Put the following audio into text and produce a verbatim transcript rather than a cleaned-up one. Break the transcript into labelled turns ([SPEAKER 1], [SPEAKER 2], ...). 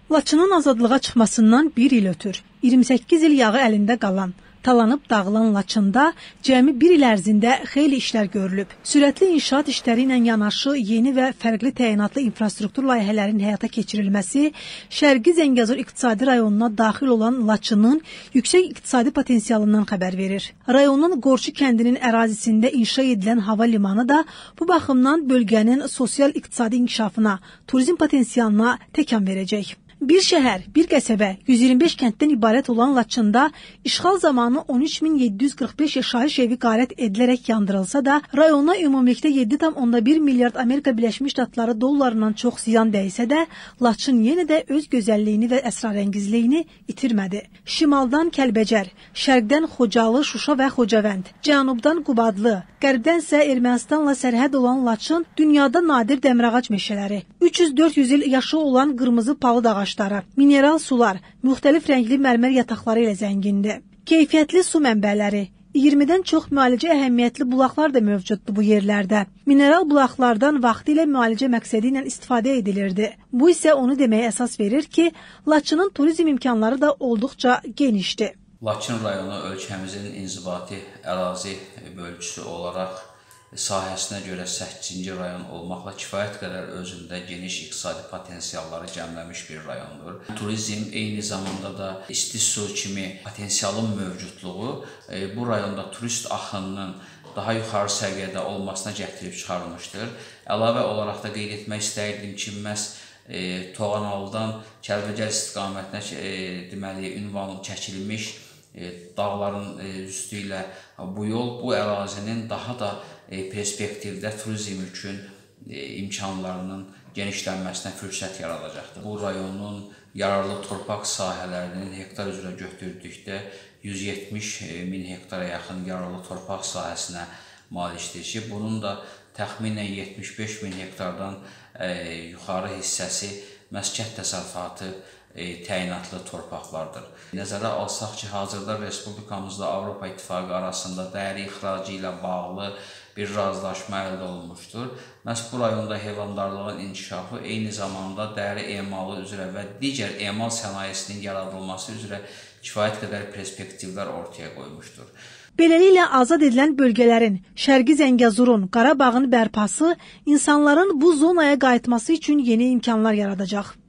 [SPEAKER 1] Laçının azadlığa çıxmasından bir il ötür. iyirmi səkkiz il yağı əlində qalan, talanıb dağılan Laçında cəmi bir il ərzində xeyli işlər görülüb. Sürətli inşaat işləri ilə yanaşı yeni və fərqli təyinatlı infrastruktur layihələrinin həyata keçirilməsi Şərqi Zəngəzur iqtisadi rayonuna daxil olan Laçının yüksək iqtisadi potensialından xəbər verir. Rayonun Qorçu kəndinin ərazisində inşa edilən hava limanı da bu baxımdan bölgənin sosial-iqtisadi inkişafına, turizm potensialına təkan verəcək. Bir şəhər, bir qəsəbə, yüz iyirmi beş kənddən ibarət olan Laçında işğal zamanı on üç min yeddi yüz qırx beş yaşayış evi qarət edilərək yandırılsa da, rayona ümumilikdə yeddi tam onda bir milyard Amerika Birləşmiş Ştatları dollarından çox ziyan dəysə də, Laçın yenə də öz gözəlliyini və əsrarəngizliyini itirmədi. Şimaldan Kəlbəcər, şərqdən Xocalı, Şuşa və Xocavənd, cənubdan Qubadlı, qərbdən isə Ermənistanla sərhəd olan Laçın dünyada nadir dəmirağac meşələri, üç yüz dörd yüz il yaşı olan qırmızı palıd ağacları, mineral sular, müxtəlif rəngli mərmər yataqları ilə zəngindir. Keyfiyyətli su mənbələri, iyirmidən çox müalicə əhəmiyyətli bulaqlar da mövcuddur bu yerlərdə. Mineral bulaqlardan vaxtilə müalicə məqsədi ilə istifadə edilirdi. Bu isə onu deməyə əsas verir ki, Laçının turizm imkanları da olduqca genişdir.
[SPEAKER 2] Laçın rayonu ölkəmizin inzibati ərazi bölgüsü olaraq sahəsinə görə səkkizinci rayon olmaqla kifayət qədər özündə geniş iqtisadi potensialları cəmləmiş bir rayondur. Turizm eyni zamanda da isti su kimi potensialın mövcudluğu bu rayonda turist axınının daha yuxarı səviyyədə olmasına gətirib çıxarılmışdır. Əlavə olaraq da qeyd etmək istəyirdim ki, məhz e, Toğanalıdan Kəlbəcər istiqamətinə e, deməli ünvan çəkilmiş e, dağların e, üstü ilə bu yol bu ərazinin daha da e, perspektivdə turizm üçün e, imkanlarının genişlənməsinə fürsət yaradacaqdır. Bu rayonun yararlı torpaq sahələrinin hektar üzrə götürdükdə yüz yetmiş min hektara yaxın yararlı torpaq sahəsinə malikdir ki, bunun da təxminən yetmiş beş min hektardan e, yuxarı hissəsi məhz kənd təsərrüfatı e, təyinatlı torpaqlardır. Nəzərə alsaq ki, hazırda Respublikamızda Avropa İttifaqı arasında dəyəri ixracı ilə bağlı bir razılaşma əldə olunmuşdur. Məhz bu rayonda heyvandarlığın inkişafı eyni zamanda dəyəri emalı üzrə və digər emal sənayesinin yaradılması üzrə kifayət qədər perspektivlər ortaya qoymuşdur.
[SPEAKER 1] Beləliklə, azad edilən bölgələrin, Şərqi Zəngəzurun, Qarabağın bərpası insanların bu zonaya qayıtması üçün yeni imkanlar yaradacaq.